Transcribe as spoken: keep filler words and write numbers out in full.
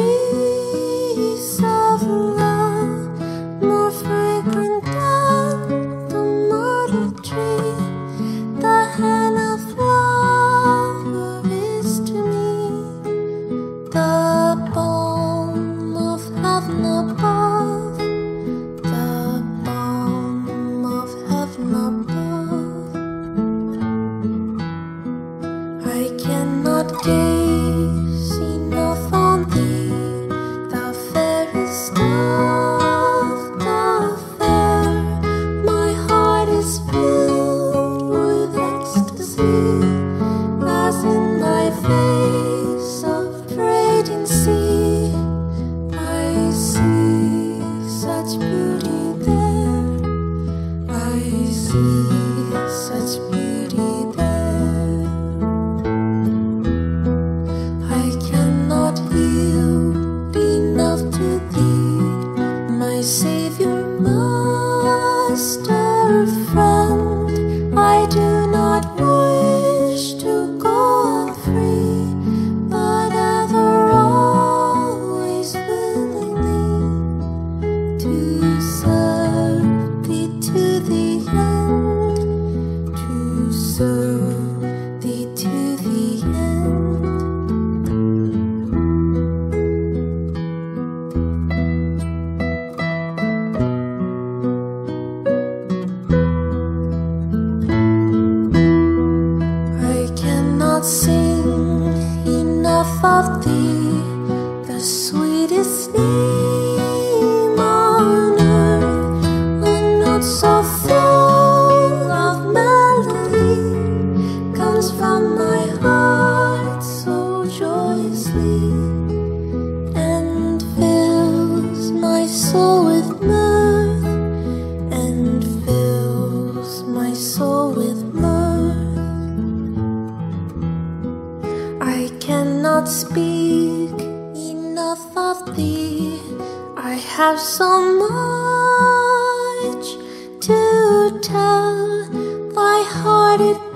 breeze of love, more fragrant than the myrtle tree. The hand of flower is to me the balm of heaven above, the balm of heaven above. I cannot gaze enough on thee, thou fairest of the fair. My heart is filled with ecstasy, as in thy face of radiancy I see such beauty there, I see such beauty there. I cannot yield enough to thee, my Savior, Master, friend. I do not wish to go free, but ever always willingly to serve thee to the end, to serve thee to the end. I cannot sing enough of thee, the sweetest name on earth, a note so full of melody comes from my heart so joyously, and fills my soul with mirth, and fills my soul with mirth. I cannot speak enough of thee, I have so much to tell. Thy heart it